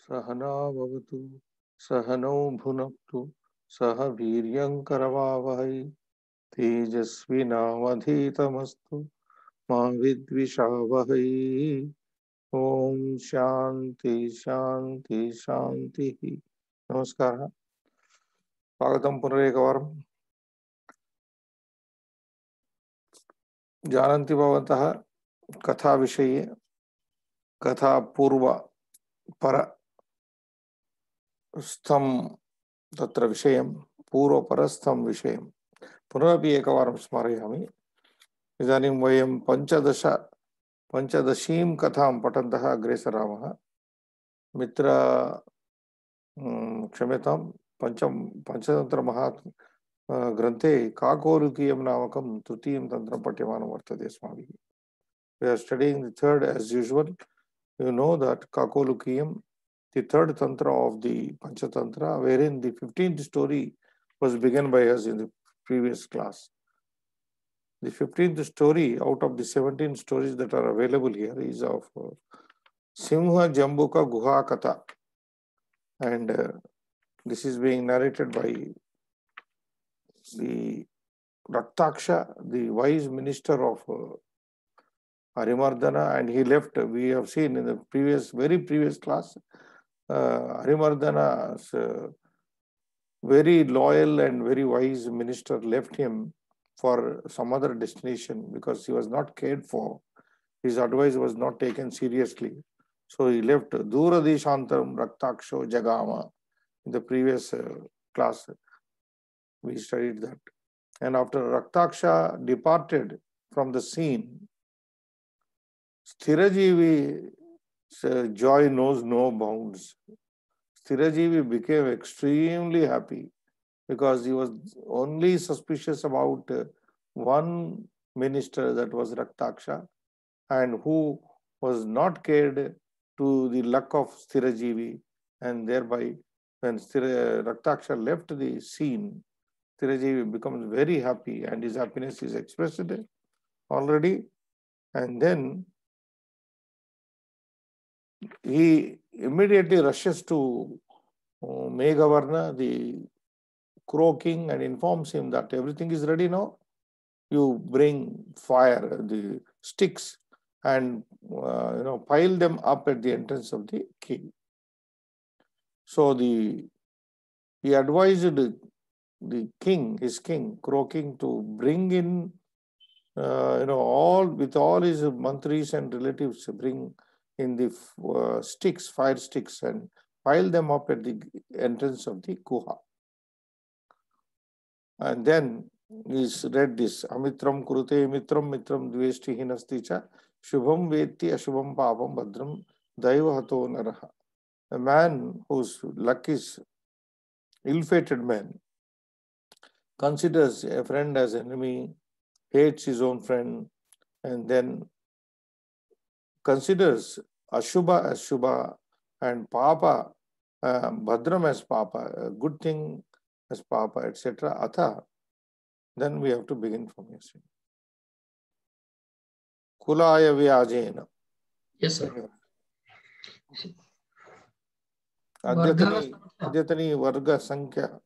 सहना भवतु सहनौ भुनक्तु सह वीर्यंकरवावहै तेजस्विनावधीतमस्तु मा विद्विषावहै। ओम शांति शांति शांति। नमस्कार, स्वागतं पुनरेकवारं। जानन्ति भवन्तः कथा विषये, कथा पूर्व परस्थं तत्र विषयं, पूर्वपरस्थं विषयं पुनरपि एकवारं स्मारयामि। इदानीं वयं पञ्चदशीं कथां पठन्तः अग्रे सरामः। मित्र क्षम्यतां, पंचतन्त्रमहात्म्य ग्रन्थे काकोलुकीयं नामकं तृतीयं तन्त्रं पठ्यमानं वर्तते अस्माभिः। We are studying the third as usual. You know that Kakolukiyam, the third tantra of the Panchatantra, wherein the 15th story was begun by us in the previous class. The 15th story out of the 17 stories that are available here is of Simha Jambuka Guha Katha, and this is being narrated by the Raktaksha, the wise minister of Harimardana, and he left. We have seen in the very previous class, Harimardana's very loyal and very wise minister left him for some other destination because he was not cared for. His advice was not taken seriously. So he left. Duradeshantaram Raktaksho Jagama. In the previous class, we studied that. And after Raktaksha departed from the scene, Sthirajivi's joy knows no bounds. Sthirajivi became extremely happy because he was only suspicious about one minister, that was Raktaksha, and who was not cared to the luck of Sthirajivi, and thereby when Raktaksha left the scene, Sthirajivi becomes very happy, and his happiness is expressed already. And then he immediately rushes to Meghavarna, the Crow King, and informs him that everything is ready now. You bring fire, the sticks, and pile them up at the entrance of the king. So he advised the king, his king, Crow King, to bring in with all his mantris and relatives, bring in the sticks, fire sticks, and pile them up at the entrance of the guha. And then he's read this: Amitram kurute mitram mitram dveshti hinasti cha shubham vetti ashubham papam bhadram daiva hato naraha. A man whose luck is ill-fated man considers a friend as enemy, hates his own friend, and then considers Ashubha as Shubha and Papa, Bhadram as Papa, a good thing as Papa, etc. Atha, then we have to begin from here. Kulaya Vyajena. Yes, sir. Adyatani Varga Sankhya.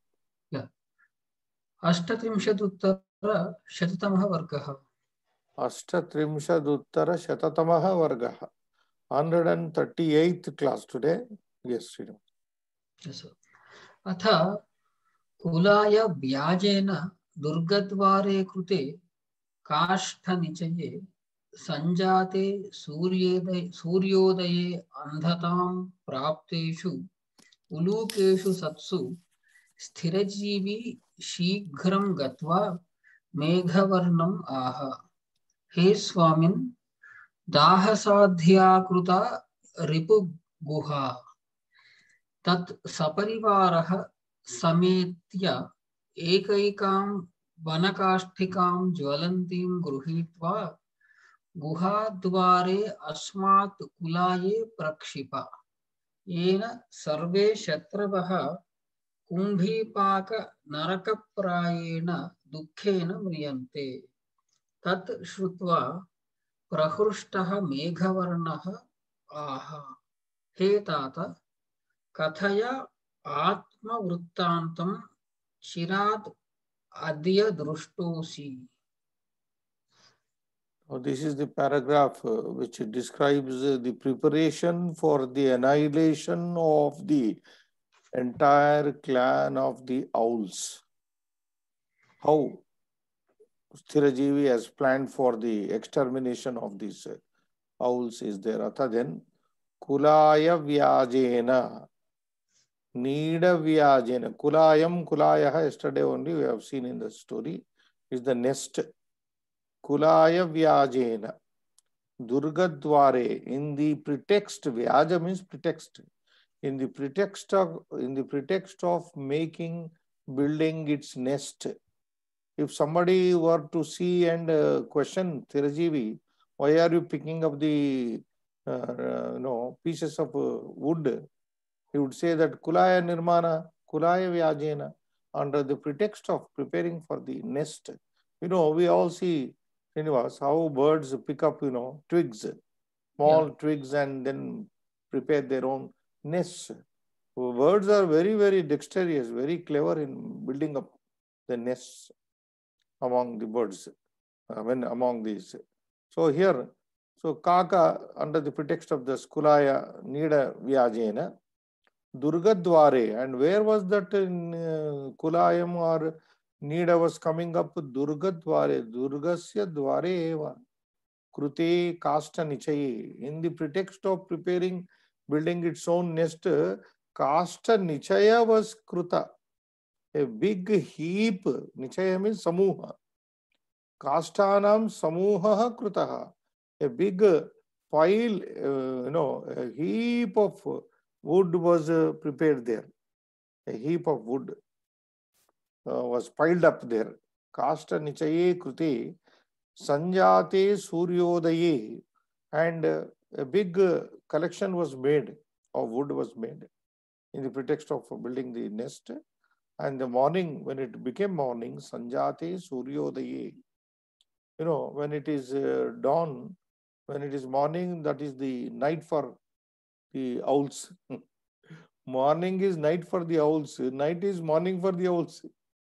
अष्टत्रिंशदुत्तर शततमः वर्गः. Ashtatrimshaduttara Shatatamaha Vargaha. 138th class today. Yes, Sridham. Yes, sir. अथ कुलाय व्याजेन दुर्गद्वारे कृते काष्ठनिचये संजाते सूर्योदये अन्धतां प्राप्तेषु उलूकेषु सत्सु स्थिरजीवी शीघ्रं गत्वा मेघवर्णम् आह. हे स्वामिन्, दाहसाध्याकृता रिपुगुहा. तत् सपरिवारः समेत्य एकैकां वनकाष्ठिकां ज्वलन्तीं गृहीत्वा गुहाद्वारे अस्मात् कुलाये प्रक्षिप. येन सर्वे शत्रवः कुम्भीपाक नरकप्रायेण दुःखेन म्रियन्ते. तत् श्रुत्वा प्रहृष्टः मेघवर्णः आह. हे तात, कथय आत्मवृत्तान्तं चिरात् अद्य दृष्टोऽसि. This is the paragraph which describes the preparation for the annihilation of the entire clan of the owls. How Sthirajivi has planned for the extermination of these owls is there. Atha then Kulaya Vyajena, Nida Vyajena. Kulayam, Kulayaha, yesterday only we have seen in the story, is the nest. Kulaya Vyajena. Durgadware, in the pretext, Vyaja means pretext. In the pretext of building its nest. If somebody were to see and question Thirajivi, why are you picking up the pieces of wood? He would say that Kulaya Nirmana, Kulaya Vyajena, under the pretext of preparing for the nest. We all see, Srinivas, how birds pick up, twigs, small twigs, and then prepare their own nests. Birds are very, very dexterous, very clever in building up the nests among the birds, among these. So here, Kaka, under the pretext of the Skulaya Nida Vyajena, Durgadware, and where was that Kulayam or Nida was coming up? Durgadware, Durgasya Dware eva, Krute Kasta Nichaye. In the pretext of building its own nest, Kasta Nichaya was Kruta. A big heap, Nichaya means Samuha. Kastanam Samuha Krutaha. A big pile, a heap of wood was prepared there. A heap of wood was piled up there. Kasta Nichaye Krute Sanjate Suryodaye, and a big collection was made, of wood was made in the pretext of building the nest. And the morning, when it became morning, Sanjate Suryodaye, when it is dawn, when it is morning, that is the night for the owls. Morning is night for the owls. Night is morning for the owls.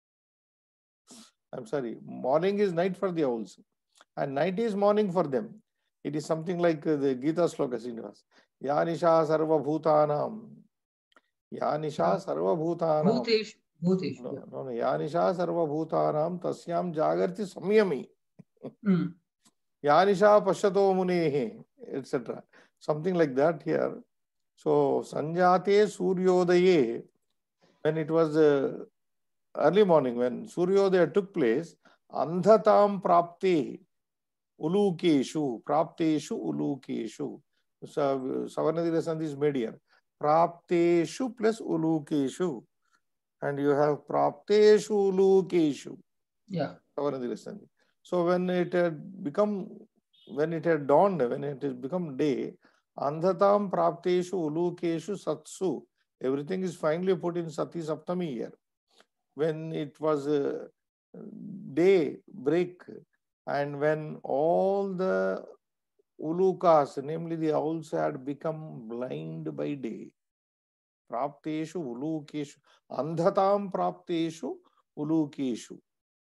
I'm sorry. Morning is night for the owls. And night is morning for them. It is something like the Gita sloka, Srinivas. Yanisha sarva bhutanam. Yanisha sarva bhutanam. Bhutesh. No. Yanisha sarva bhutanam tasyam jagarti samyami. Yanisha pashato munehe, etc. Something like that here. So, Sanjate Suryodaye, when it was early morning, when Suryodaya took place, Andhatam Prapte Ulukeshu, Prapteshu Ulukeshu. So, Savarnadira Sandhi is made here. Prapteshu plus Ulukeshu. And you have Prapteshu Ulukeshu. Yeah. Savarnadira Sandhi. So, when it had dawned, when it has become day, Andhatam Prapteshu Ulukeshu Satsu. Everything is finally put in Sati Saptami here. When it was day break, and when all the ulukas, namely the owls, had become blind by day. Prapteshu ulukeshu. Andhatam prapteshu ulukeshu.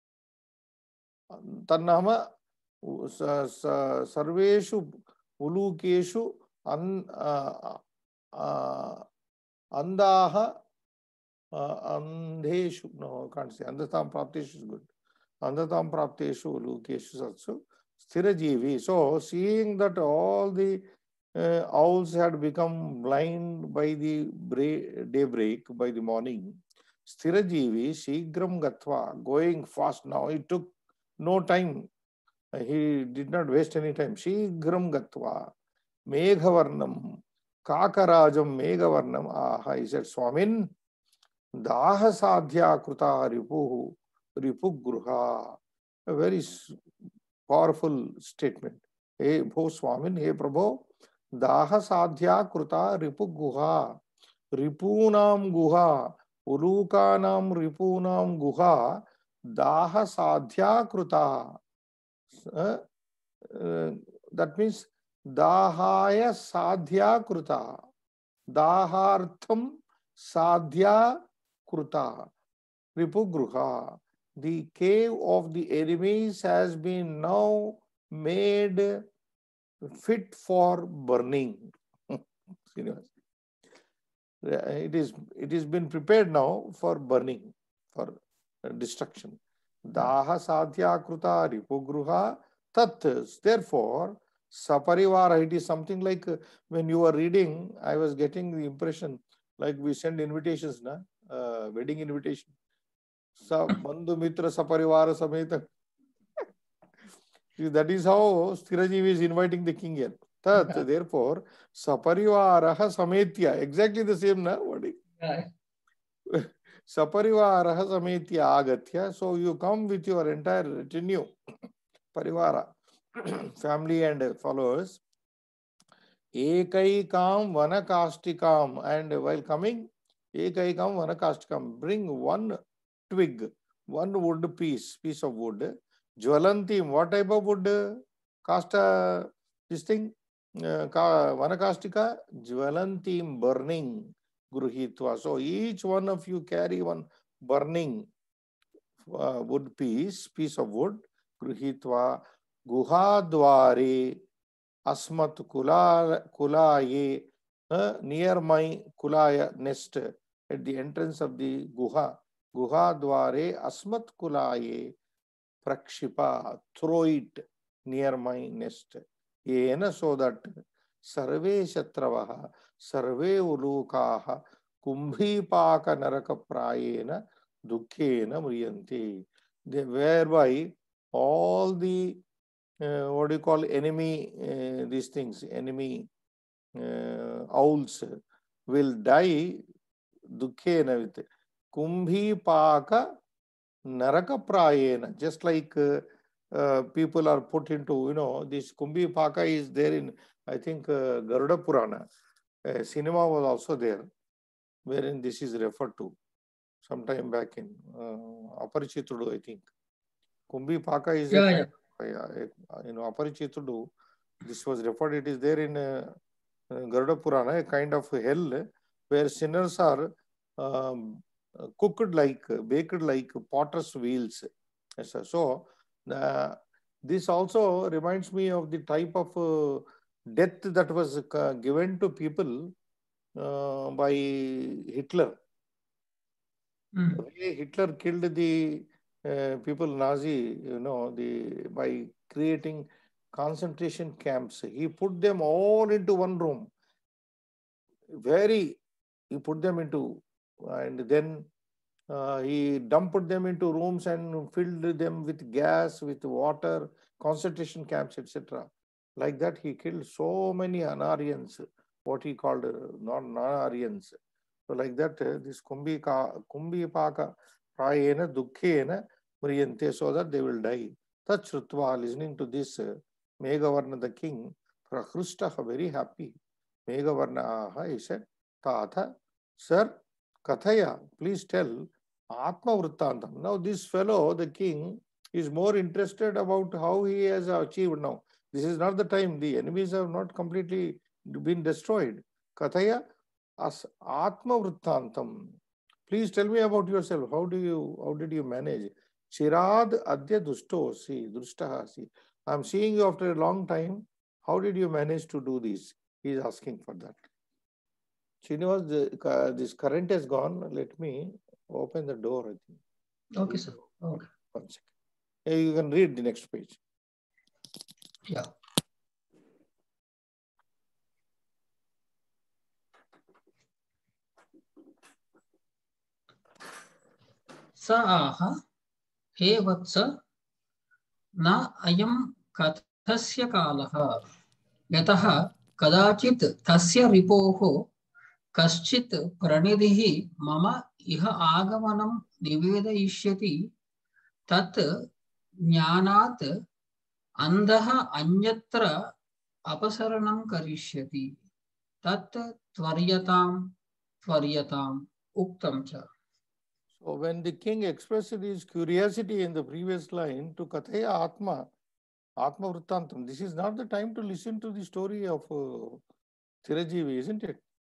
Tannama sarveshu ulukeshu andaha andheshu. No, I can't say. Andhatam prapteshu is good. Andhatam prapteshu ulukeshu satsu sthirajivi. So, seeing that all the owls had become blind by the daybreak, by the morning, sthirajivi shigram gatva, going fast now. It took no time. He did not waste any time. Shigram gatva, meghavarnam, kakarajam meghavarnam. Aha, he said, Swamin, daha sadhya kruta ripugruha. A very powerful statement. Hey, Bho Swamin, hey Prabhu, daha sadhya kruta ripugruha. Ripunam guha, ulukanam ripunam guha, daha sadhya kruta. That means dahaya sadhya kruta. Dahartham sadhya kruta ripugruha. The cave of the enemies has been now made fit for burning. It is been prepared now for burning, for destruction. Daha sadhya kruta ripugruha tat. Therefore, saparivara, it is something like when you are reading, I was getting the impression like we send invitations, na? Wedding invitation. Bandhu mitra saparivara sameta. That is how Sthirajiva is inviting the king here. Tat, therefore, saparivaraha sametya. Exactly the same, na? Saparivaraha sametya agatya. So you come with your entire retinue, parivara, family and followers. Ekaikam vanakastikam. And while coming, ekaikam vanakastikam. Bring one twig, one wood piece of wood. Jwalantim, what type of wood? Kasta, this thing, vanakastika, jwalantim, burning, gruhitva. So each one of you carry one burning wood piece of wood, gruhitva, guhadware, asmat kulaye, near my kulaya nest, at the entrance of the guhadware, asmat kulaye, prakshipa, throw it near my nest. Yena, so that sarve shatravaha, sarve ulukaha, kumbhipaka naraka prayena, dukkhena mriyanti. Whereby all the what do you call enemy, these things, enemy owls will die dukkhena with kumbhipaka naraka prayena, just like people are put into, this Kumbhipaka is there in, I think, Garuda Purana. Cinema was also there, wherein this is referred to sometime back in Aparicitudu, I think. Kumbhipaka is Aparicitudu. This was referred, it is there in Garuda Purana, a kind of hell where sinners are baked like potter's wheels. So this also reminds me of the type of death that was given to people by Hitler. The way Hitler killed the people, Nazi, by creating concentration camps. He put them all into one room. He put them into, and then he dumped them into rooms and filled them with gas, with water, concentration camps, etc. Like that, he killed so many Aryans, what he called non-Aryans. So like that, this Kumbhipaka prayena dukkhena mriyante, so that they will die. Tachrutva, listening to this, Meghavarna the king, Prakhrustaha, very happy. Meghavarna, he said, Tatha, sir, Kathaya, please tell Atma Vrittantam. Now this fellow, the king, is more interested about how he has achieved now. This is not the time. The enemies have not completely been destroyed. Kathaya as Atma Vrittantam. Please tell me about yourself. How did you manage? Chirad Adya Dushtosi, Drushtaha. I'm seeing you after a long time. How did you manage to do this? He is asking for that. Srinivas, this current has gone. Let me open the door, I think. Okay, sir. Okay. 1 second. You can read the next page. Yeah. Saaha, he vatsa, na ayam kathasya kalaha, yataha kadachit tasya ripoho, kaschit pranidhihi mama iha agamanam nivedayishyati, tat jnanat andaha anyatra apasaranam karishyati, tat tvaryatam uktam cha. So when the king expressed his curiosity in the previous line to Kathaya Atma Vrittantam, this is not the time to listen to the story of Sthirajiva, isn't it?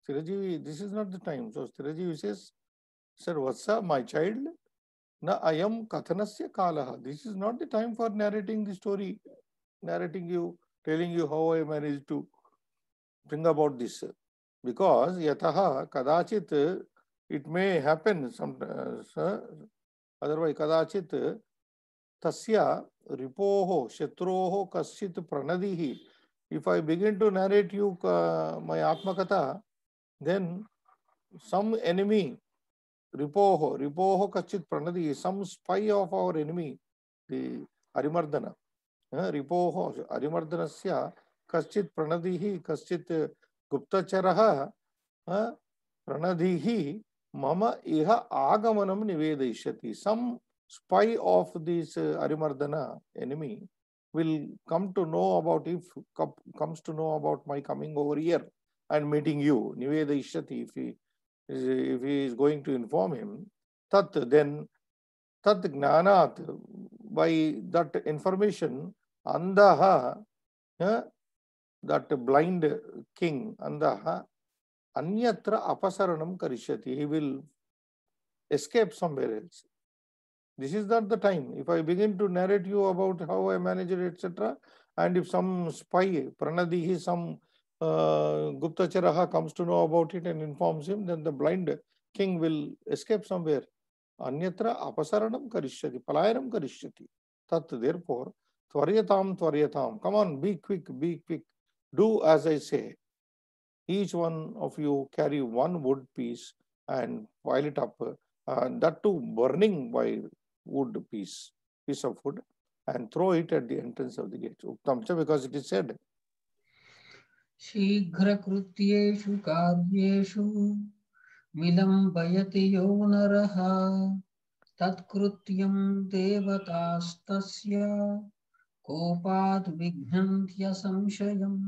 Stirajivi, this is not the time. So Stirajivi says, Sir Vatsa, my child, na ayam kathanasya kalaha. This is not the time for narrating the story, narrating you, telling you how I managed to bring about this. Because yataha kadachit, it may happen some, otherwise kadachit tasya ripoho shatroho kaschit pranadihi. If I begin to narrate you my Atmakatha, then some enemy, ripoho kaschit pranadi, some spy of our enemy, the Arimardana, ripoho Arimardhanasya kaschit pranadihi kaschit guptacharaha pranadihi mama iha agamanam nivedayishati. Some spy of this Arimardana enemy will come to know about, if comes to know about my coming over here and meeting you, nivedayishati, if he is going to inform him, tat, then tat gnanat, by that information, andaha, that blind king, andaha, anyatra apasaranam karishyati, he will escape somewhere else. This is not the time. If I begin to narrate you about how I manage it, etc., and if some spy, pranadihi, some Guptacharaha comes to know about it and informs him, then the blind king will escape somewhere. Anyatra apasaranam karishyati, palayanam karishyati. Tat, therefore, tvaryatam. Come on, be quick, be quick. Do as I say. Each one of you carry one wood piece and pile it up, that too burning by wood piece of wood, and throw it at the entrance of the gate. Uktamcha, because it is said, शीघ्रकृत्येषु कार्येषु विलम्बयति यो नरः तत्कृत्यं देवतास्तस्य कोपात् विघ्नन्त्यसंशयम्.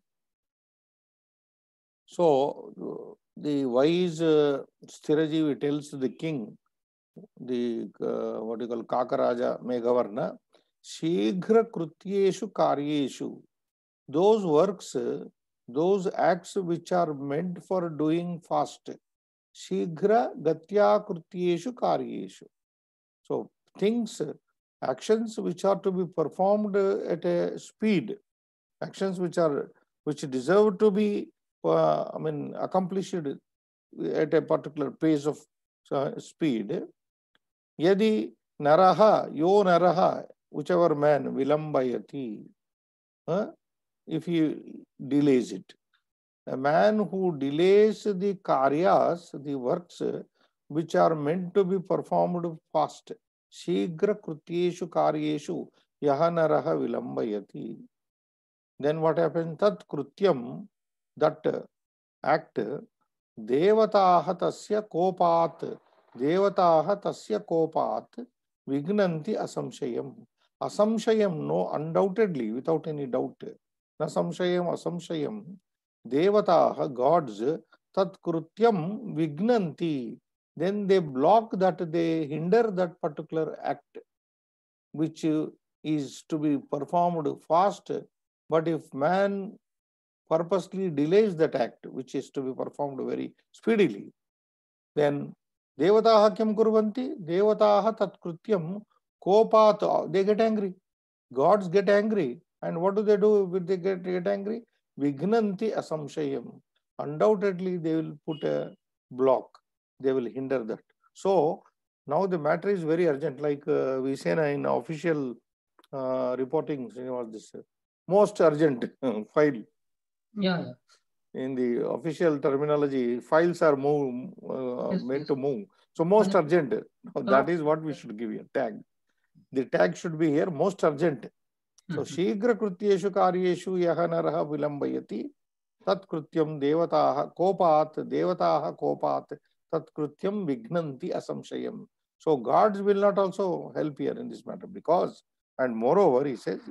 So the wise Sthirajivi tells the king, the what you call Kakaraja Meghavarna, Shighra Krutyeshu Karyeshu, those works, those acts which are meant for doing fast. Shighra Gatya Krutyeshu Karyeshu. So things, actions which are to be performed at a speed, actions which deserve to be accomplished at a particular pace of speed. Yadi naraha, yo naraha, whichever man, vilambayati, if he delays it. A man who delays the karyas, the works which are meant to be performed fast. Shighra krutyeshu karyeshu yaha naraha vilambayati. Then what happens? Tat krutyam, that act, devataha tasya kopat, vignanti asamshayam. Asamshayam, no, undoubtedly, without any doubt. Nasamshayam, asamshayam. Devataha, gods, tat krutyam vignanti. Then they block that, they hinder that particular act, which is to be performed fast. But if man purposely delays that act, which is to be performed very speedily, then devataha kyam kurvanti? Devataha tat krutyam kopat, they get angry. Gods get angry. And what do when they get angry? Vignanti asamshayam. Undoubtedly, they will put a block. They will hinder that. So, now the matter is very urgent. Like we say in official reporting, this most urgent file. Yeah. In the official terminology, files are made to move. So most urgent. That is what we should give you, tag. The tag should be here, most urgent. So shighra krutyeshu karyeshu yaha naraha vilambayati tat krutyam devataha kopat tat krutyam vignanti asamshayam. So gods will not also help here in this matter, because, and moreover, he says,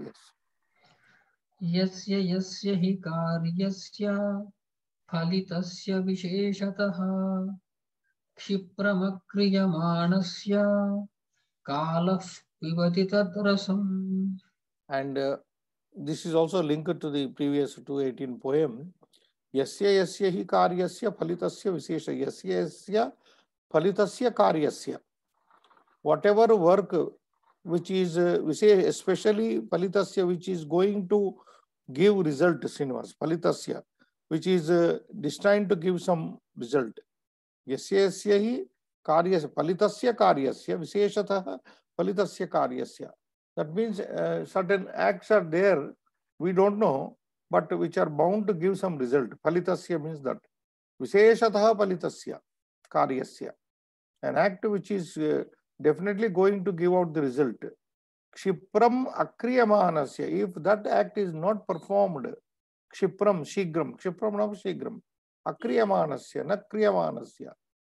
yes. यस्य हि कार्यस्य फलितस्य विशेषतः क्षिप्रमक्रियमाणस्य कालः पिबति तद्रसम्. And this is also linked to the previous 218 poem. यस्य यस्य हि कार्यस्य फलितस्य विशेष यस्य यस्य फलितस्य कार्यस्य whatever work which is especially Palitasya, which is going to give result, Srinivas, Palitasya, which is destined to give some result. Yasya yasya hi karyasya, Palitasya karyasya, Visheshatah Palitasya karyasya. That means certain acts are there, we don't know, but which are bound to give some result. Palitasya means that. Visheshatah Palitasya karyasya. An act which is definitely going to give out the result. Kshipram akriyamanasya. If that act is not performed, kshipram, shigram, kshipram not shigram, akriyamanasya, na kriyamanasya.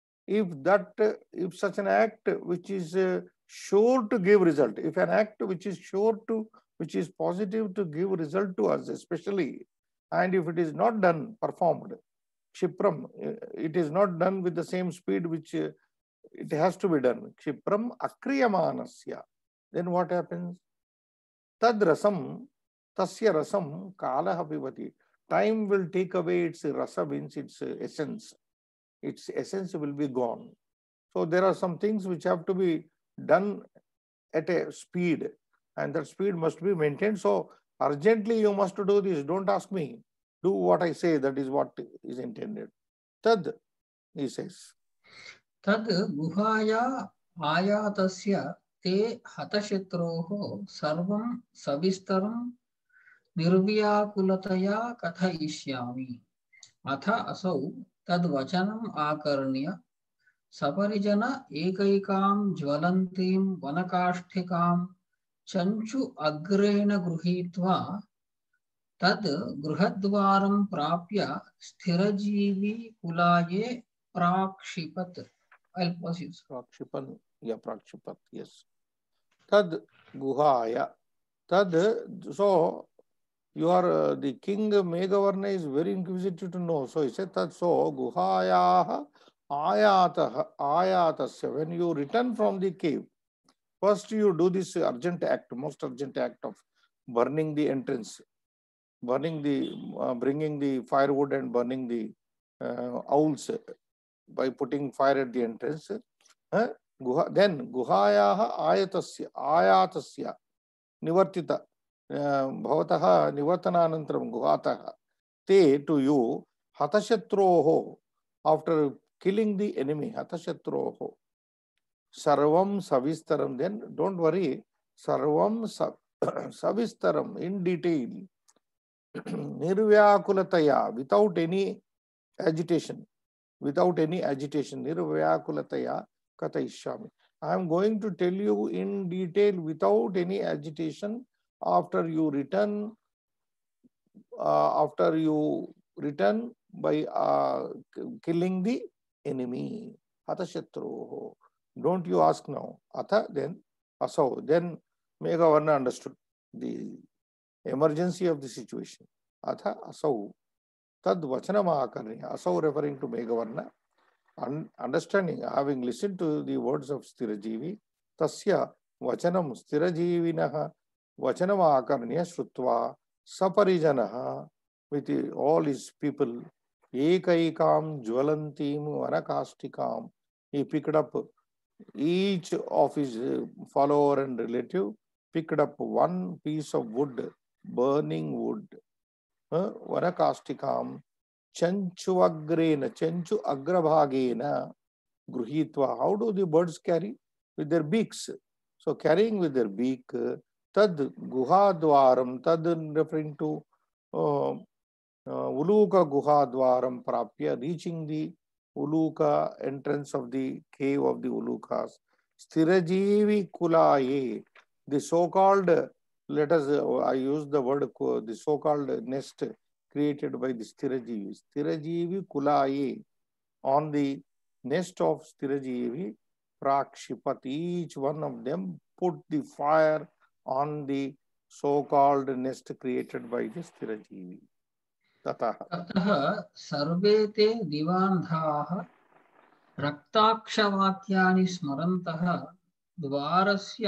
If such an act which is sure to give result, if an act which is which is positive to give result to us, especially, and if it is not done, performed, kshipram, it is not done with the same speed which it has to be done. Kshipram akriyamanasya. Then what happens? Tad rasam, tasya rasam, kalaha pivati. Time will take away its rasa, means its essence. Its essence will be gone. So there are some things which have to be done at a speed, and that speed must be maintained. So urgently you must do this. Don't ask me. Do what I say. That is what is intended. Tad, he says. तद् गुहाया आयातस्य ते हतशत्रोः सर्वं सविस्तरं निर्व्याकुलतया कथयिष्यामि। अथ असौ तद्वचनम् आकर्ण्य सपरिजन एकैकां ज्वलन्तीं वनकाष्ठिकां चञ्चु अग्रेण गृहीत्वा तद् गृहद्वारं प्राप्य स्थिरजीवी कुलाये प्राक्षिपत्। Prakshipan, yeah, prakshipat, yes. Tad guhaya. Tad, so you are the king Meghavarna is very inquisitive to know. So he said that so guhaya ayatasya. When you return from the cave, first you do this urgent act, most urgent act of burning the entrance, burning the bringing the firewood and burning the owls by putting fire at the entrance. Then guhayaha ayatasya nivartita bhavataha nivartananantaram guhataha te to you hatashatroho, after killing the enemy, hatashatroho sarvam savistaram. Then don't worry, sarvam savistaram, in detail, nirvyakulataya, without any agitation, nirvyakulataya katayishyami. I am going to tell you in detail without any agitation after you return by killing the enemy. Hatashatruho. Don't you ask now. Atha, then asau. Then Meghavarna understood the emergency of the situation. Atha asau. Tad vachanamakarnya. Asau referring to Meghavarna. Understanding, having listened to the words of Sthirajivi, tasya vachanam Sthirajivinaha vachanamakarnya shrutva saparijanaha, with all his people, ekaikam jwalantim vanakastikam, he picked up, each of his follower and relative picked up one piece of wood, burning wood, vanakastikam, chanchu agrabhagena gruhitva. How do the birds carry? With their beaks. So carrying with their beak, tad guhadwaram, tad referring to Uluka guhadwaram prapya, reaching the Uluka entrance of the cave of the Ulukas. Sthirajivi kulaye, the so-called, I use the word, the so-called nest created by the Sthirajivi. Sthirajivi kulaye, on the nest of Sthirajivi, prakshipat, each one of them put the fire on the so-called nest created by the Sthirajivi. ततः सर्वे ते दिवान्धाः रक्ताक्षवाक्यानि स्मरन्तः द्वारस्य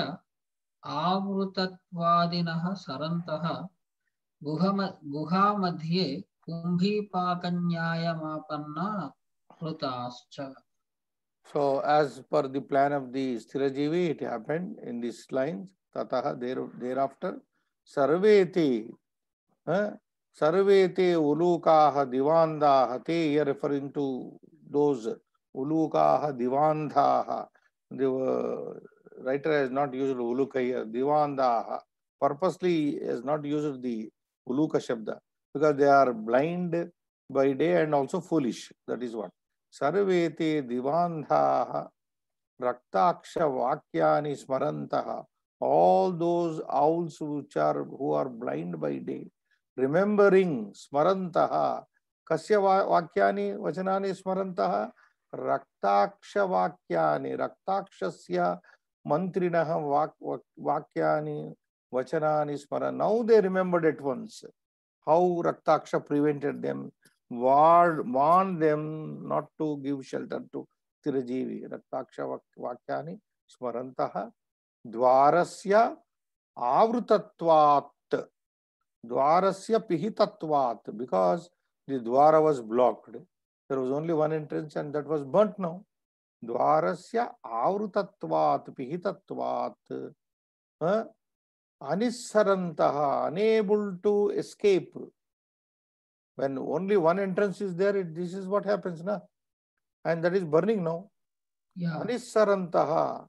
आवृतत्वादिनः सरन्तः गुहामध्ये कुम्भीपाकन्यायमापन्ना ऋताश्च. So, as per the plan of the Sthirajivi, it happened in these lines. Tataha, thereafter, sarveti, sarveti ulukaha divandaha. Te here referring to those ulukaha divandaha. The writer has not used uluka here. Divandaha. Purposely has not used the uluka shabda because they are blind by day and also foolish. That is what. Sarvete divandhaha raktaksha vakyani smarantaha. All those owls who are blind by day, remembering smarantaha. Kasya vakyani vachanani smarantaha. Raktaksha vakyani. Raktakshasya mantrinaha vakyani vachanani smaran. Now they remembered at once how Raktaksha prevented them, warned them not to give shelter to Tirajivi. Raktaksha vakyani smarantaha dvarasya avrutatvat, dvarasya pihitatvat, because the dwara was blocked. There was only one entrance and that was burnt now. Dvarasya avrutatvat pihitatvat. Anissarantaha, unable to escape. When only one entrance is there, this is what happens, na? And that is burning now. Yeah. Anissarantaha,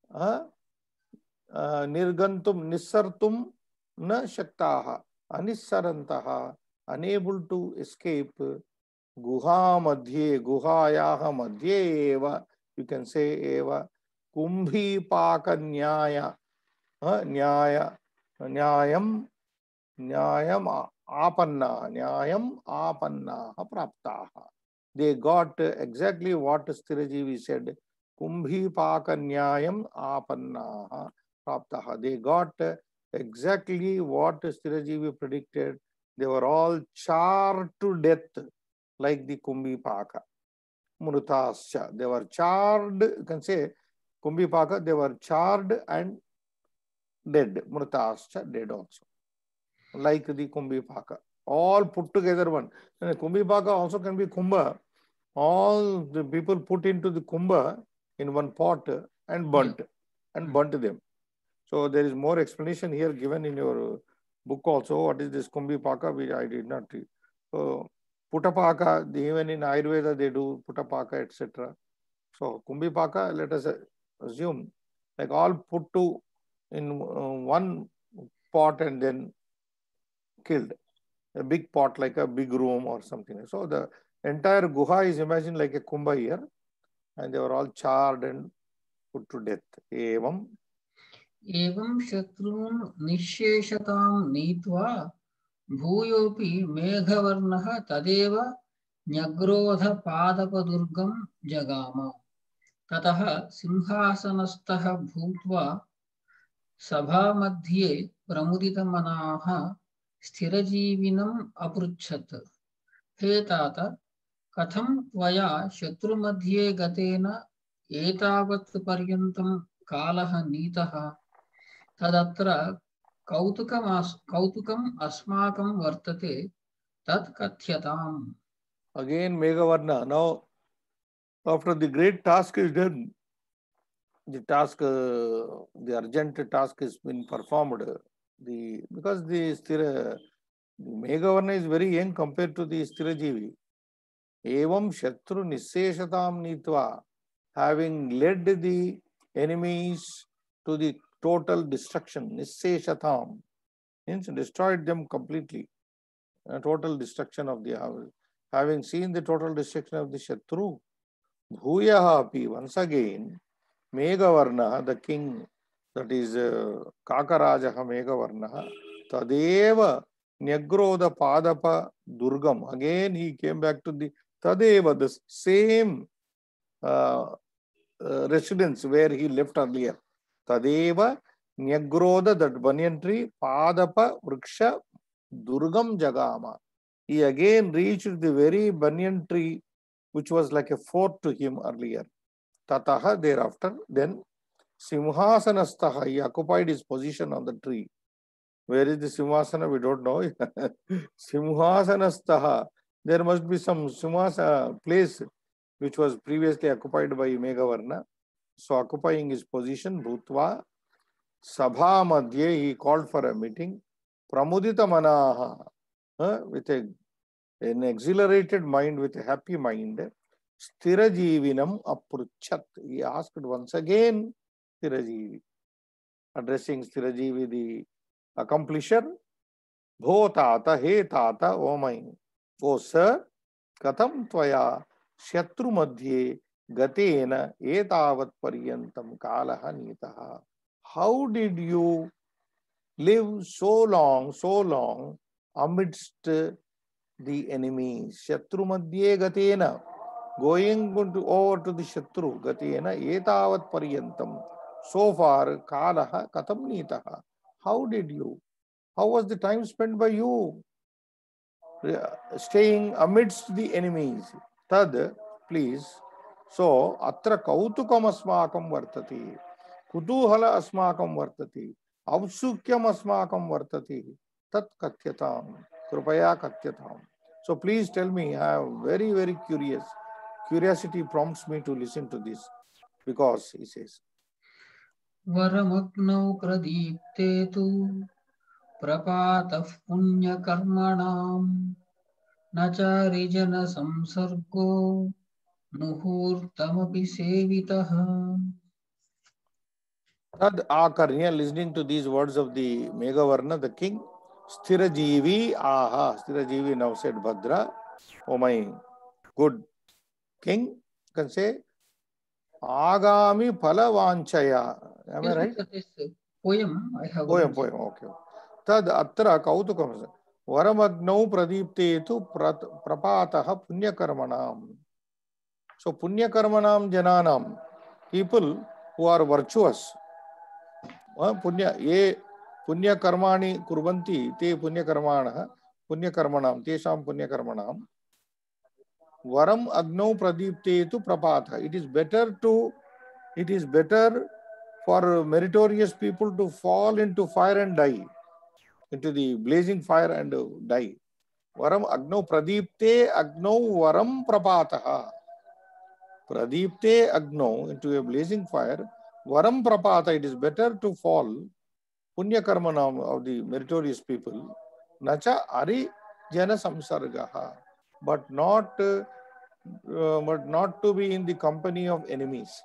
nirgantum, nissartum na shaktaha. Anissarantaha, unable to escape. Guha madhye, guhayaha madhye eva, you can say eva, kumbhi paka nyaya. Nyaya, nyayam, nyayam apanna, nyayam apanna praptaha. They got exactly what Sthirajivi said. Kumbhi paka nyayam apanna praptaha. They got exactly what Sthirajivi predicted. They were all charred to death like the Kumbhi paka. Mrutasya. They were charred, you can say Kumbhi paka, they were charred and dead. Mrutascha, dead also. Like the Kumbhipaka. All put together one. And Kumbhipaka also can be Kumbha. All the people put into the Kumbha in one pot and burnt. Burnt them. So there is more explanation here given in your book also. What is this Kumbhipaka, which I did not read. So Putapaka, even in Ayurveda they do Putapaka, etc. So Kumbhipaka, let us assume, like all put to in one pot and then killed. A big pot like a big room or something. So the entire guha is imagined like a kumbha here, and they were all charred and put to death. Evam शत्रून् निःशेषतां नीत्वा भूयोऽपि मेघवर्णः तदेव न्यग्रोधपादपदुर्गं जगाम. ततः सिंहासनस्थः भूत्वा सभामध्ये प्रमुदितमनाः स्थिरजीविनम् अपृच्छत्, हे तात, कथं त्वया शत्रुमध्ये गतेन एतावत् पर्यन्तं कालः नीतः? तदत्र कौतुकम् अस्माकं वर्तते, तत् कथ्यताम्. Again Meghavarna. Now after the great task is done, the task, the urgent task has been performed. Because the Meghavarna is very young compared to the Sthirajivi. Evam Shatru Nisseshatam Nitva, having led the enemies to the total destruction, Nisseshatam, means destroyed them completely, total destruction of the house. Having seen the total destruction of the Shatru, Bhuyaha api, once again, Meghavarna, the king, that is Kakarajaha Meghavarna, Tadeva Nyagrodha Padapa Durgam. Again, he came back to the Tadeva, the same residence where he left earlier. Tadeva Nyagrodha, that banyan tree, Padapa Vriksha Durgam Jagama. He again reached the very banyan tree which was like a fort to him earlier. Tataha, thereafter, then Simhasanastaha, he occupied his position on the tree. Where is the Simhasana? We don't know. Simhasanastaha. There must be some Simhasana place which was previously occupied by Meghavarna. So occupying his position, Bhutva, Sabha Madhye, he called for a meeting. Pramudita Manaha, with an exhilarated mind, with a happy mind. Sthirajivinam Apruchat. He asked once again, Sthirajivi, addressing Sthirajivi, the accomplisher. Bho Tata, He Tata, O my, O sir, Katham Tvaya, Shatru Madhye, Gatena, Etavat Paryantam Kalaha Nitaha. How did you live so long amidst the enemies? Shatru Madhye Gatena, going over to the Shatru, Gatena, Etavat Paryantam. So far, Kalaha Katham Nitaha. How did you? How was the time spent by you staying amidst the enemies? Tad, please. So, atra kautukam asmakam vartati, kutuhala asmakam vartati, avsukyam asmakam vartati, tat katyatam, krupaya katyatam. So, please tell me, I am very, very curious. Curiosity prompts me to listen to this because he says, वरमग्नौ प्रदीप्ते तु प्रपातः पुण्यकर्मणाम् न चारिजनसंसर्गो मुहूर्तमपि सेवितः. Tad Akarnya, listening to these words of the Meghavarna, the king, Sthirajivi, aha, Sthirajivi now said, Bhadra, oh my good king, you can say, Agami Palavanchaya. Am I right? This poem I have Poem, okay. Tad Atra Kautukam, Varamagnau Pradiptetu Prapataha Punyakarmanam. So Punyakarmanam Jananam, people who are virtuous, पुण्य ये पुण्य कर्माणि कुर्वन्ति ते पुण्य कर्माणः पुण्य कर्मणां तेषां पुण्य कर्मणां वरम अग्नौ प्रदीप्ते तु प्रपातः. It is better for meritorious people to fall into fire and die, into the blazing fire and die. Varam agnau pradipte agnau varam prapatah. Pradipte agnau, into a blazing fire, varam prapata, it is better to fall, punya karmanam, of the meritorious people, nacha ari jana samsargaha, but not to be in the company of enemies.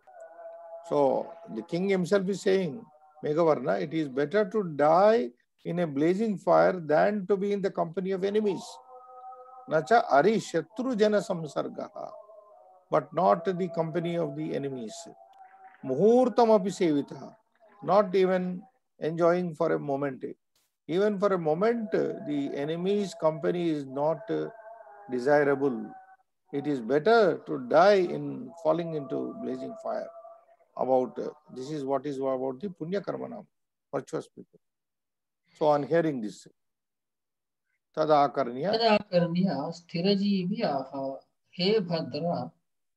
So the king himself is saying, Meghavarna, it is better to die in a blazing fire than to be in the company of enemies. Nacha ari shatru jana samsargaha, but not the company of the enemies. Muhurtam api sevita, not even enjoying for a moment. Even for a moment, the enemy's company is not desirable. It is better to die in falling into blazing fire. This is what is about the punya karmanam, virtuous people. So on hearing this, tadakarnya स्थिरजीवी आह हे भद्र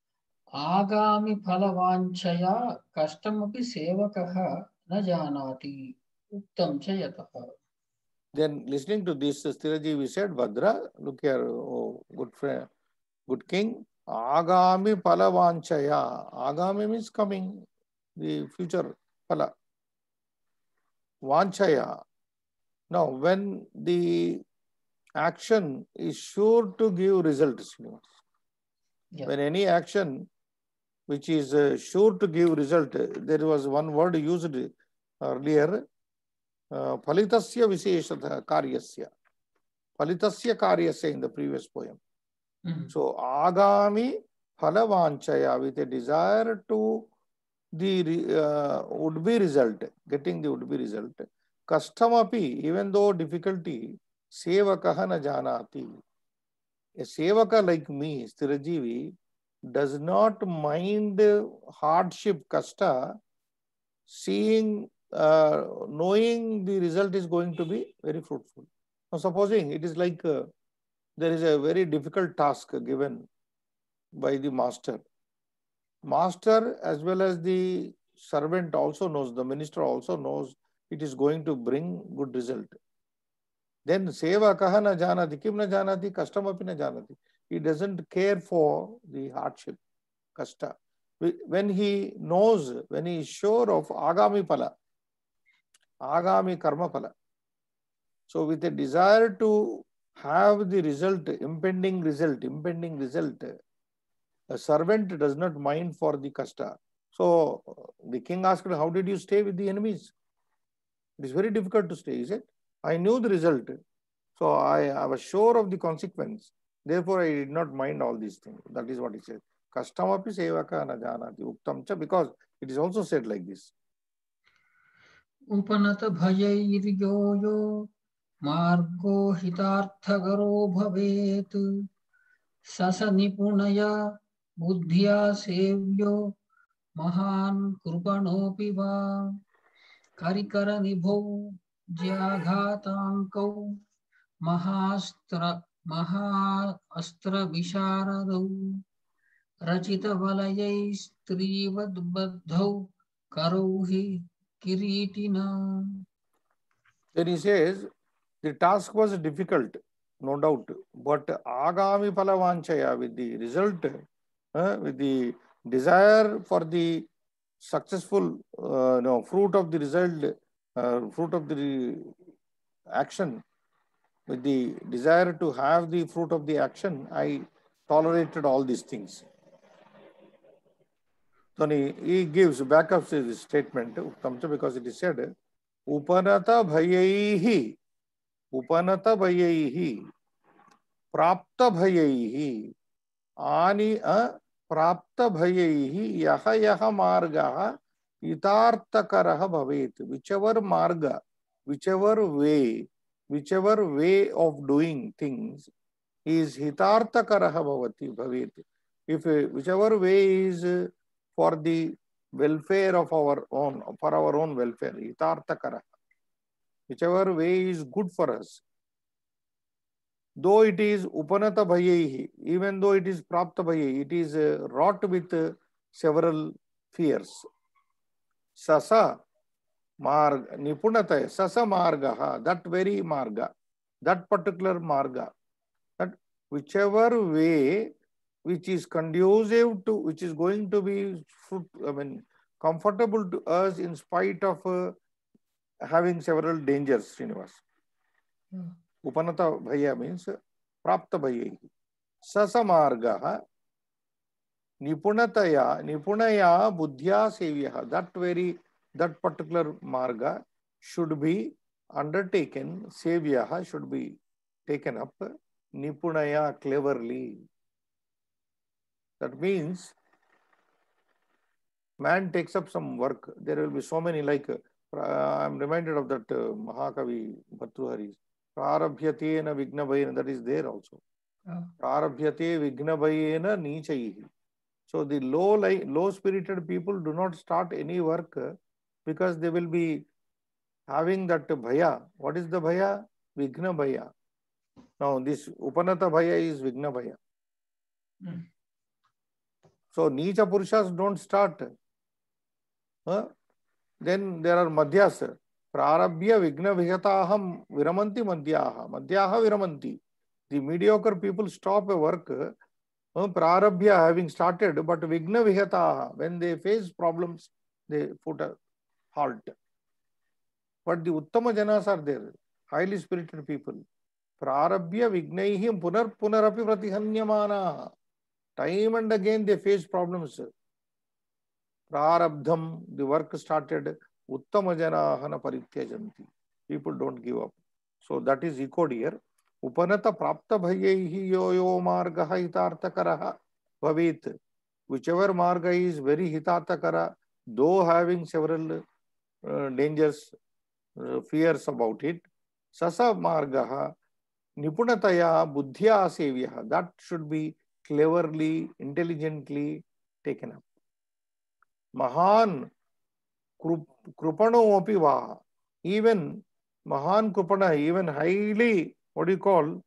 आगामि फलवाञ्छया कष्टमपि सेवकः न जानाति उक्तं च यतः. Then listening to this, Sthirajivi said, Bhadra, look here, oh, good friend, good king, Agami Palavanchaya. Agami means coming, the future Pala. Vanchaya. Now, when the action is sure to give results, when any action which is sure to give result, there was one word used earlier, Phalitasya Visheshatha Karyasya. Phalitasya Karyasya in the previous poem. So, Agami Phalavanchaya, with a desire to the would-be result, getting the would-be result. Kashtamapi, even though difficulty, Sevakaha na janati. A Sevaka like me, Sthirajivi, does not mind hardship, kasta, seeing, knowing the result is going to be very fruitful. Now, supposing it is like there is a very difficult task given by the master. Master as well as the servant also knows, the minister also knows it is going to bring good result. Then sevakah na janati, kim na janati, kashtam api na janati. He doesn't care for the hardship, kashta. When he knows, when he is sure of agami pala, agami karma pala. So with a desire to have the result, impending result, a servant does not mind for the kashta. So the king asked, how did you stay with the enemies? It is very difficult to stay, is it? I knew the result. So I was sure of the consequence. Therefore, I did not mind all these things. That is what he said. Kastamapi sevaka na janati uktam cha, because it is also said like this. Upanata bhayairio yo margo hitarthagaro bhavet sasa nipunaya buddhya sevyo mahan krupanopi va karikara nibho jyaghatanko mahastra visharadau rachita valayai strivadbaddhau karauhi kiritina. Then he says, the task was difficult, no doubt, but agami palavanchaya, with the result, with the desire for the successful fruit of the result, fruit of the action, with the desire to have the fruit of the action, I tolerated all these things. So he gives backup to this statement, because it is said, Upanata bhayaihi, prapta bhayaihi, ani prapta bhayaihi, yaha margaha, itartakaraha bhavet. Whichever way of doing things is hitartakaraha bhavet. If whichever way is for the welfare of for our own welfare, hitartakaraha. Whichever way is good for us, though it is upanata bhayehi, even though it is prapta bhayehi, it is wrought with several fears. Sasa marga, nipunataya, sasa margaha, that very marga, that particular marga, that whichever way which is conducive to, which is going to be comfortable to us in spite of having several dangers, Srinivas. Upanata bhaya means prapta bhaya. Sasa margaha nipunaya buddhya sevyaha. That particular marga should be undertaken, sevyaha should be taken up, nipunaya, cleverly. That means man takes up some work. There will be so many, like I am reminded of that Mahakavi Bhartrihari's Prarabhyatena Vignabhayena, that is there also. Prarabhyate Vignabhayena Nichaihi. So the low-spirited people do not start any work because they will be having that bhaya. What is the bhaya? Vigna bhaya. Now this Upanata bhaya is Vigna bhaya. So Nicha Purushas don't start. Then there are Madhyas. Prarabhya Vigna Vihataham Viramanti Madhyaha. Madhyaha Viramanti. The mediocre people stop a work, Prarabhya having started, but Vigna Vihataha, when they face problems, they put a halt. But the Uttama Janas are there, highly spirited people. Prarabhya Vignaihim punarapi pratihanyamana. Time and again they face problems. Prarabdham, the work started, Uttama Janahana Parityajanti. People don't give up. So that is echoed here. Upanata prapta bhayehi yo margaha hitartakaraha bhavit. Whichever marga is very hitartakara, though having several dangers, fears about it, sasa margaha nipunataya buddhya sevyaha. That should be cleverly, intelligently taken up. Mahan krupano api va. Even Mahan krupana, even highly, what do you call,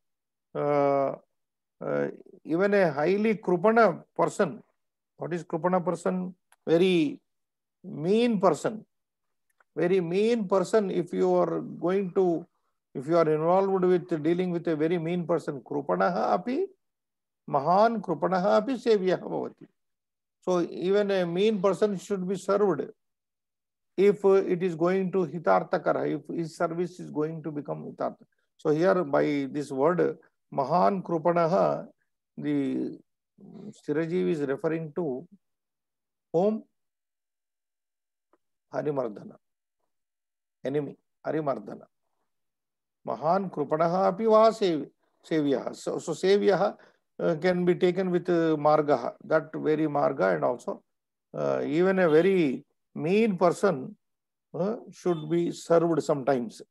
even a highly krupana person. What is krupana person? Very mean person. Very mean person, if you are involved with dealing with a very mean person, krupanaha api, mahan krupanaha api sevyah bhavati. So even a mean person should be served if it is going to hitarthakara, if his service is going to become hitartha. So here by this word mahan krupanaha, the Stirajiv is referring to whom? Harimardhana, enemy, Harimardhana. Mahan krupanaha api va sevyah. So sevyah can be taken with marga, that very marga, and also even a very mean person should be served sometimes,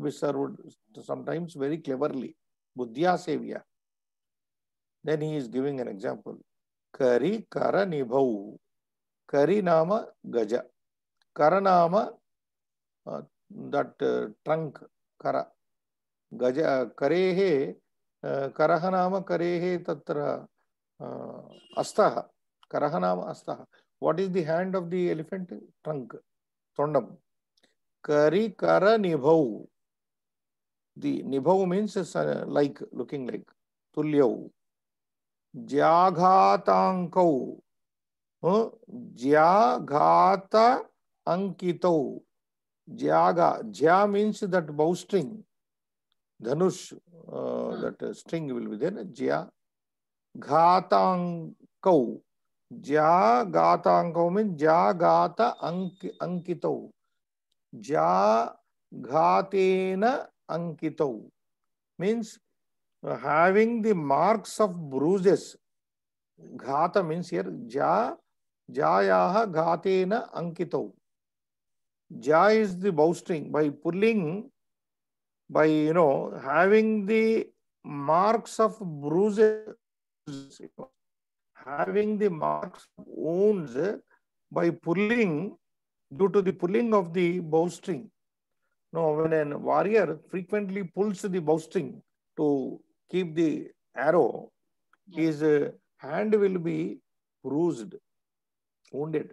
very cleverly. Buddhya sevya. Then he is giving an example. Kari kara nibhau. Kari nama gaja. Kara nama that trunk kara. Gaja karehe karaha nama karehe tatra astaha. Karaha nama astaha. What is the hand of the elephant? Trunk. Tondam. Kari kara nibhau. The nibhau means like, looking like. Tulyau. Jaghatankau. Jaghata ankitau. Jaga. Ja means that bowstring. Dhanush, that string will be there. Ja. Ghatankau. Ja Ghatankau means Ja Gata ankitau. Ja Ghatena ankitau means having the marks of bruises. Ghata means here Jayaha Ghatena ankitau. Ja is the bowstring. By pulling, by having the marks of bruises, having the marks of wounds by pulling, due to the pulling of the bowstring. Now, when a warrior frequently pulls the bowstring to keep the arrow, his hand will be bruised, wounded.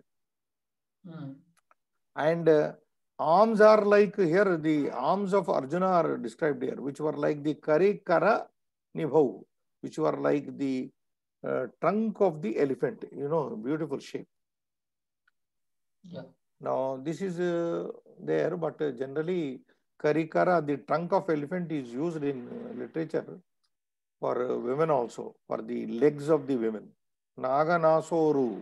And arms are like, here the arms of Arjuna are described here, which were like the Kari Kara Nibhau, which were like the trunk of the elephant, beautiful shape. Yeah. Now, this is there, but generally Karikara, the trunk of elephant, is used in literature for women also, for the legs of the women. Naganasoru,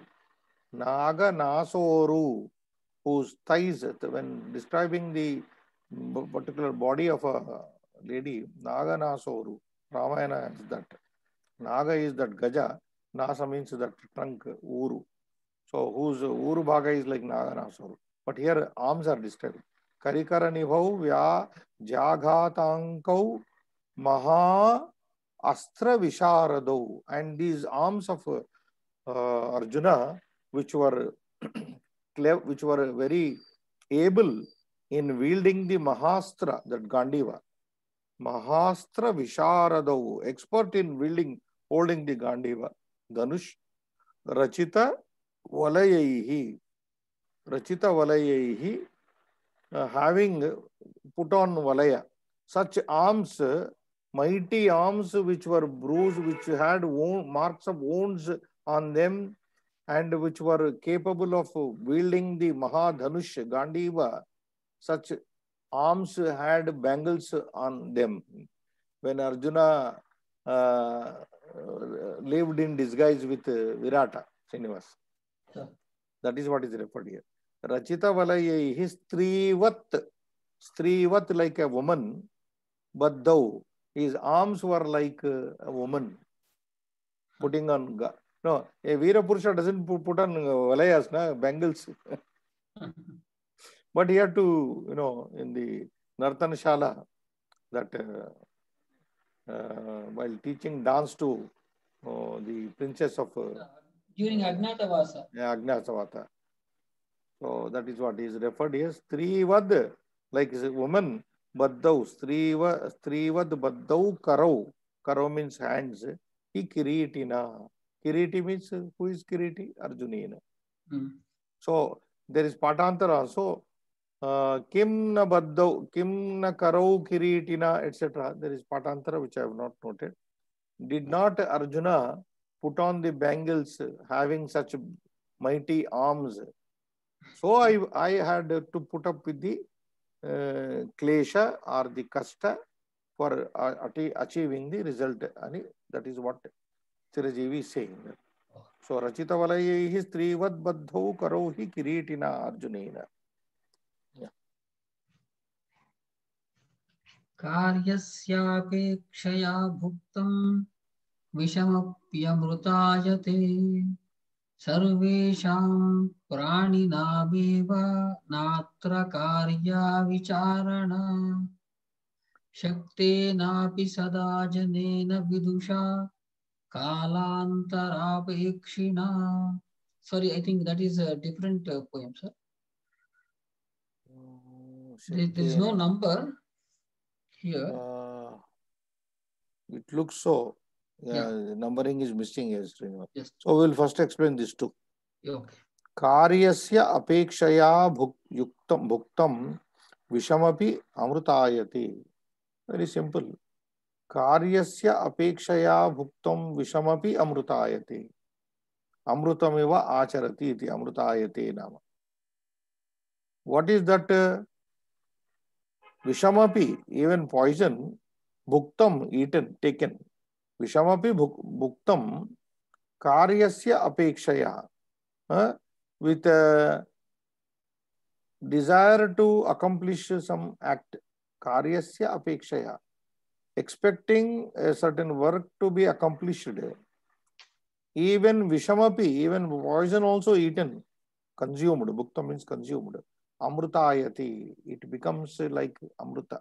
whose thighs, when describing the particular body of a lady, Naganasoru, Ramayana has that. Naga is that Gaja, Nasa means that trunk, Uru. So whose Uru Bhaga is like Naganasoru. But here arms are described. Karikara nibhau vya jaghathankau maha astra visharadau. And these arms of Arjuna, which were very able in wielding the Mahastra, that Gandiva. Mahastra visharadau, expert in holding the Gandiva. Dhanush, Rachita Valayaihi, having put on Valaya. Such arms, mighty arms which were bruised, which had marks of wounds on them, and which were capable of wielding the Mahadhanush, Gandiva, such arms had bangles on them. When Arjuna lived in disguise with Virata, Srinivas. Yeah. That is what is referred here. Rachita Valayaihi strivat like a woman, but though his arms were like a woman putting on. No, a Veera Purusha doesn't put on valayas, bangles. But he had to, in the Nartanashala, that while teaching dance to the princess of. During Agnatavasa. Yeah, Agnatavasa. So that is what is referred as Strivad, like a woman, Baddau, Strivad Baddau Karau. Karau means hands. He Kiritina. Kiriti means who is Kiriti? Arjunina. So there is Patantara also. Kim na baddau, kim na karau kiritina, etc. There is patantara which I have not noted. Did not Arjuna put on the bangles having such mighty arms? So I had to put up with the klesha or the kasta for achieving the result. That is what Chiranjeevi is saying. So Rachita Valayaihi Strivad Baddhau Karohi Kiritina Arjunena. कार्यस्यापेक्षया भुक्तं विषमप्यमृतायते सर्वेषां प्राणिनामेव नात्र कार्या विचारणा शक्तेनापि सदा जनेन विदुषा कालान्तरापेक्षिणा. Sorry, I think that is a different poem, sir. There is no number here. It looks so. Yeah. Numbering is missing here, Srinivas. Yes. So we'll first explain this too. Okay. Karyasya apekshaya bhuktam vishamapi amrutayati. Very simple. Karyasya apekshaya bhuktam vishamapi amrutayati. Amrutameva acharati iti amrutayate nama. What is that? Vishamapi, even poison, bhuktam, eaten, taken. Vishamapi bhuktam karyasya apekshaya. With a desire to accomplish some act. Karyasya apekshaya. Expecting a certain work to be accomplished. Even vishamapi, even poison also eaten, consumed. Bhukta means consumed. Amrutayati, it becomes like amruta.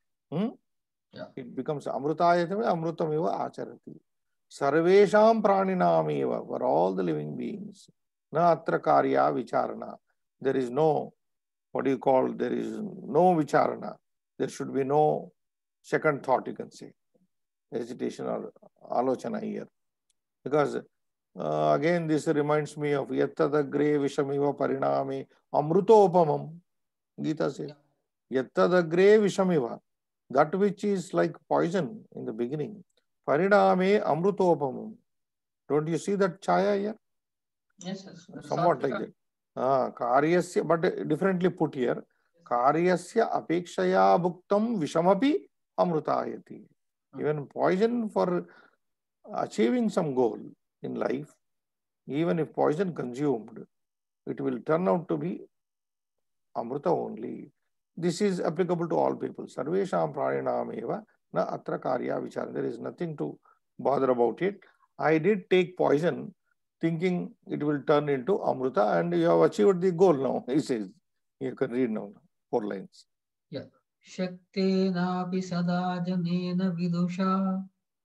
It becomes amrutayati, amrutameva acharati. Sarvesham praninameva, for all the living beings. Na atra karya vicharana. There is no, what do you call, there is no vicharana. There should be no second thought, you can say. Hesitation or alochana here. Because again, this reminds me of yattadagre vishamiva pariname amrutopamam. Gita says, yattadagre vishamiva. That which is like poison in the beginning. Pariname amrutopamam. Don't you see that chaya here? Yes, yes. Somewhat like that. Karyasya, but differently put here. Karyasya apekshaya bhuktam vishamapi amrutayati. Even poison for achieving some goal in life, even if poison consumed, it will turn out to be amruta only. This is applicable to all people. Sarvesham praninam eva na atra karya vichara. There is nothing to bother about it. I did take poison thinking it will turn into amruta, and you have achieved the goal now, he says. You can read now, 4 lines. Yeah. Shaktenapi sada janena vidusha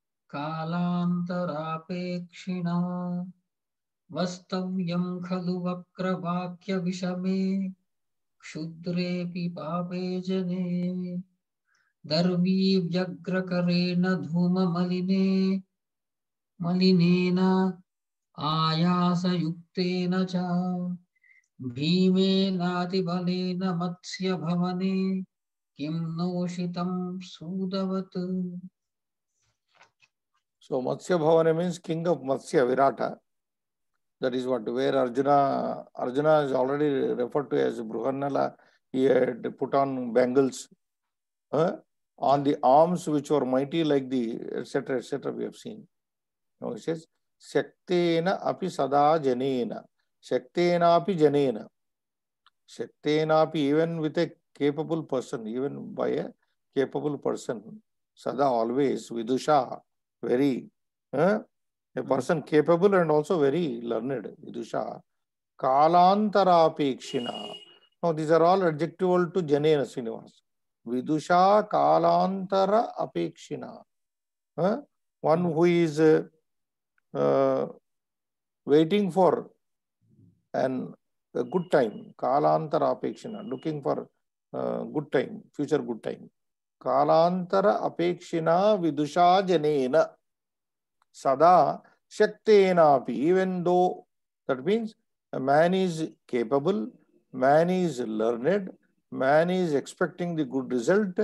कालान्तरापेक्षिणा वस्तव्यं खलु वक्रवाक्य विषमे क्षुद्रेऽपि पापे जने दर्वी व्यग्रकरेण मलिनेन आयासयुक्तेन च भीमेनातिबलेन मत्स्यभवने किं नोषितं सूदवत्. So Matsya Bhavana means king of Matsya, Virata. That is what, where Arjuna is already referred to as Bruhannala. He had put on bangles on the arms which were mighty like the etc. We have seen. Now it says, Shaktena api sada janena. Shaktena api janena. Shaktena api, even with a capable person, even by a capable person, sada always, vidusha, very, a person capable and also very learned, vidusha, kalantara apekshina. Now these are all adjectival to janena, Srinivas. Vidusha kalantara apekshina. One who is waiting for a good time, kalantara apekshina, looking for good time, future good time. Kalantara apekshina vidusha janena sada shaktena api. Even though that means a man is capable, man is learned, man is expecting the good result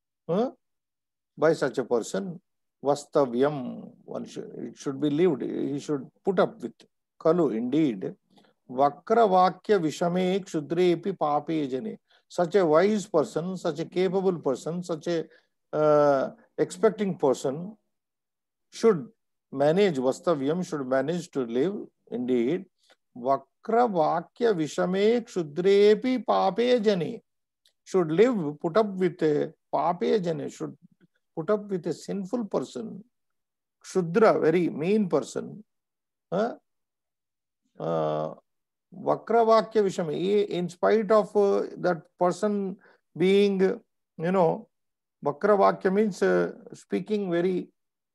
by such a person. Vastavyam, it should be lived. He should put up with. Kalu, indeed. Vakravakya vishame kshudrepi pape jane. Such a wise person, such a capable person, such a expecting person should manage, Vastavyam should manage to live, indeed. Vakravakya vishame kshudrepi pape jane. Should live, put up with a pape jane, should put up with a sinful person. Kshudra, very mean person. Vakravakya vishame, in spite of that person being, Vakravakya means speaking very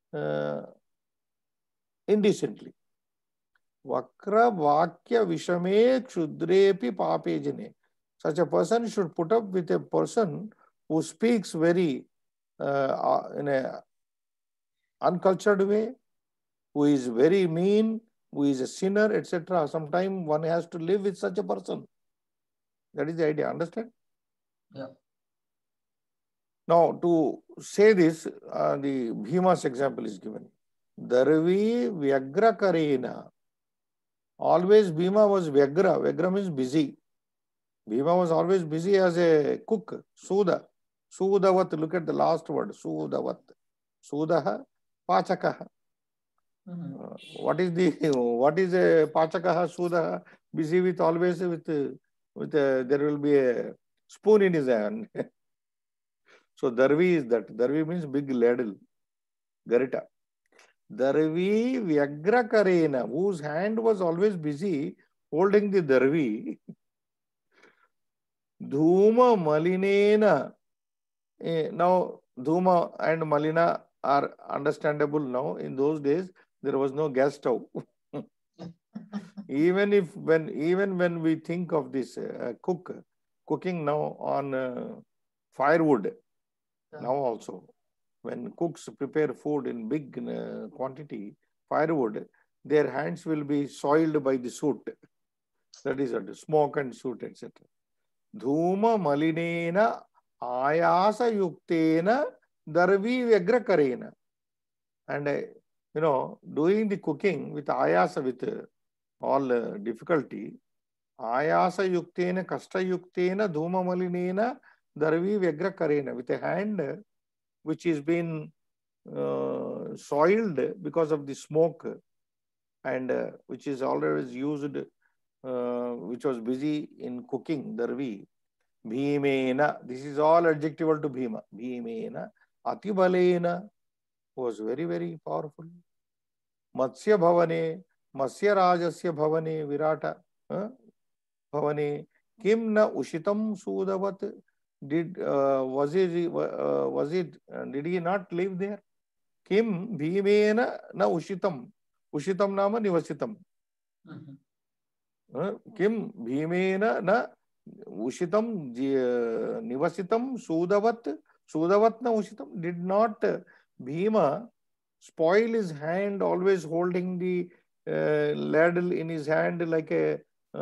indecently. Vakravakya vishame kshudrepi pape jane. Such a person should put up with a person who speaks very in a uncultured way, who is very mean, who is a sinner, etc. Sometimes one has to live with such a person. That is the idea. Understand? Yeah. Now, to say this, the Bhima's example is given. Darvi Vyagra Karena. Always Bhima was Vyagra. Vyagra means busy. Bhima was always busy as a cook. Suda. Sudavat. Look at the last word. Sudavat. Sudaha Pachakaha. What is a Pachakaha? Sudaha? Busy with always with there will be a spoon in his hand. So Darvi is that. Darvi means big ladle. Garita. Darvi Vyagra Karena, whose hand was always busy holding the Darvi. Dhuma Malinena. Now, Dhuma and Malina are understandable now. In those days, there was no gas stove. Even when we think of this cooking now on firewood, now also, when cooks prepare food in big quantity, firewood, their hands will be soiled by the soot. That is the smoke and soot, etc. Dhuma malinena ayasa yuktena darvi vyagra karena. And doing the cooking with ayasa, with all difficulty, ayasa yuktena, kasta yuktena, dhuma malinena darvi vyagra karena, with a hand which is been soiled because of the smoke, and which is always used, which was busy in cooking, Darvi. Bhimena, this is all adjectival to Bhima. Bhimena, Atibalena was very, very powerful. Matsya Bhavane, Matsya Rajasya Bhavane, Virata Bhavane, Kim na Ushitam Sudavat. Did did he not live there? Kim Bhimena na Ushitam. Ushitam nama Nivasitam. Kim Bhimena na Ushitam Nivasitam Sudavat. Sudavat na Ushitam. Did not Bhima spoil his hand, always holding the ladle in his hand like a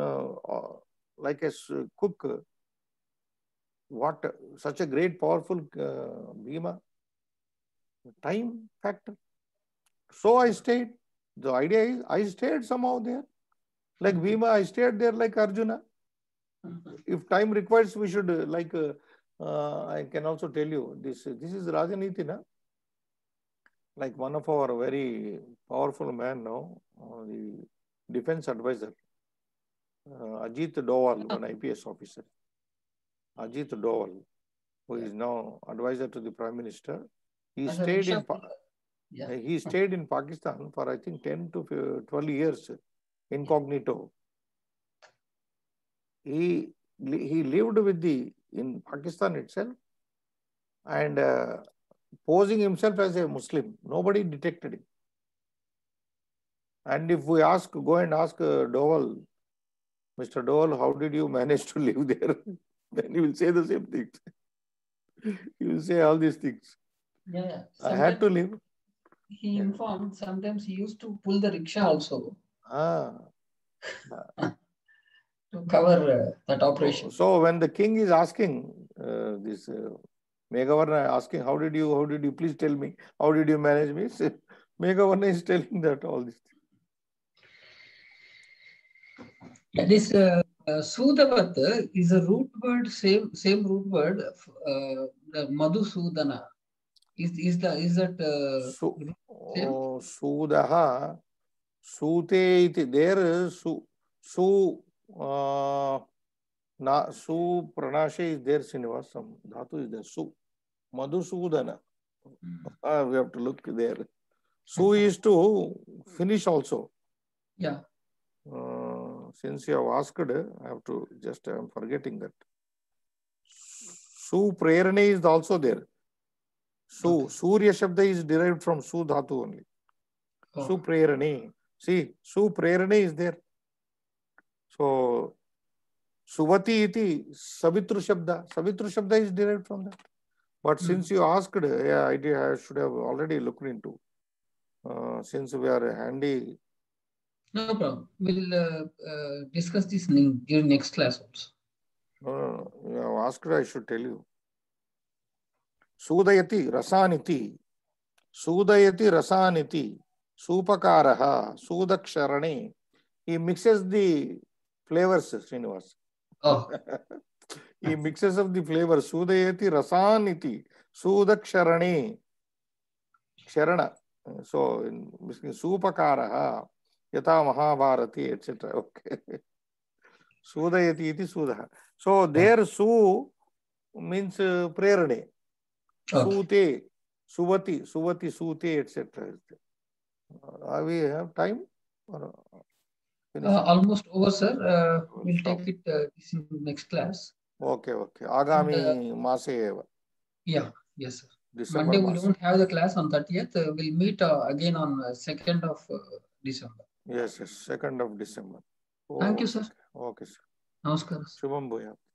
cook? What such a great, powerful Bhima. Time factor. So I stayed. The idea is I stayed somehow there. Like Bhima, I stayed there like Arjuna. If time requires, we should I can also tell you this is Rajaniti, na? Like one of our very powerful man now, the defense advisor, Ajit Doval, one IPS officer. Ajit Doval, who is now advisor to the Prime Minister. He stayed in Pakistan for I think 10 to 12 years, incognito. He lived in Pakistan itself, and posing himself as a Muslim. Nobody detected him. And if we go and ask Doval, Mr. Doval, how did you manage to live there? Then he will say the same things. He will say all these things. Yeah. I had to live. He informed sometimes he used to pull the rickshaw also. To cover that operation. So when the king is asking this Meghavarna asking, how did you please tell me, how did you manage me? So, Meghavarna is telling that all this. Yeah, this Sudavat is a root word, same root word. The Madhusudana is that same? Sudaha, Sute iti. There Su na Su Pranashe is there, Srinivasam. Dhatu is there. Su Madhusudana. We have to look there. Su is to finish also. Yeah. Since you have asked, I have to just, I am forgetting that. Su Prerane is also there. Su, Surya Shabda is derived from Su Dhatu only. Su Prerane. See, Su Prerane is there. So, Suvati iti Savitru Shabda. Savitru Shabda is derived from that. But since you asked, yeah, I should have already looked into. Since we are handy. No problem. We'll discuss this during next class also. No, you have asked, I should tell you. Sudayati Rasaniti. Sudayati Rasaniti. Supakaraha. Sudaksharane. He mixes the flavors, Srinivas. Oh. He mixes up the flavors. Sudayati Rasaniti. Sudaksharane. Sharana. So, Supakaraha. Yata Mahabharati, etc. Okay. Sudayati iti Sudaha. So, there Su means Prerane. Sute, Suvati, Sute, etc. We have time? Almost over, sir. We'll take it this in next class. Okay. Agami Mase eva. Yeah, yes, sir. December Monday we don't have the class on 30th. We'll meet again on 2nd of December. Yes, 2nd of December. Thank you, sir. Okay, sir. Namaskar. Shubham Bhuyat.